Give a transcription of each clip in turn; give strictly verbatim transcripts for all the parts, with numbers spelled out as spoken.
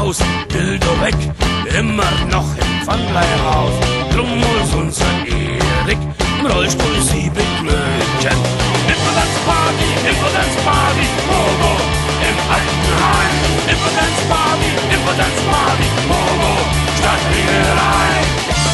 Haus, Dildo weg, immer noch im Pfandleihhaus. Drum muss unser Erik im Rollstuhl sie beglücken. Impotenzparty, Impotenzparty, Mogo im Altenheim. Impotenzparty, Impotenzparty, Mogo statt Ringerei.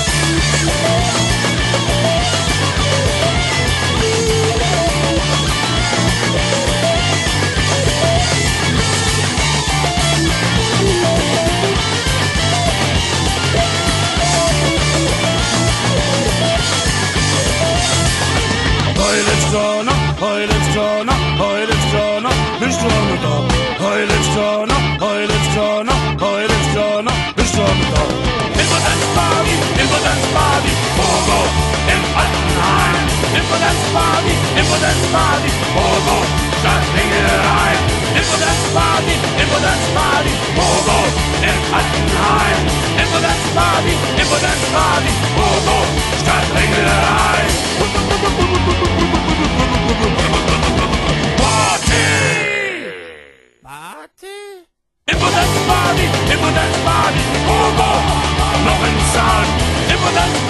Heute ist Corona, heute ist Corona, heute ist Corona, bist du noch da? Heute ist Corona, heute ist Corona, heute ist Corona, bist du noch da? Impotenzparty, Impotenzparty, Mogo im Altenheim. Impotenzparty, Impotenzparty, Mogo statt Ringerei. Impotenzparty, Impotenzparty, Mogo im Altenheim. Impotenzparty, Impotenzparty, Mogo statt Ringerei. Impotenzparty, Impotenzparty, Mogo, noch im Saal. Impotenzparty.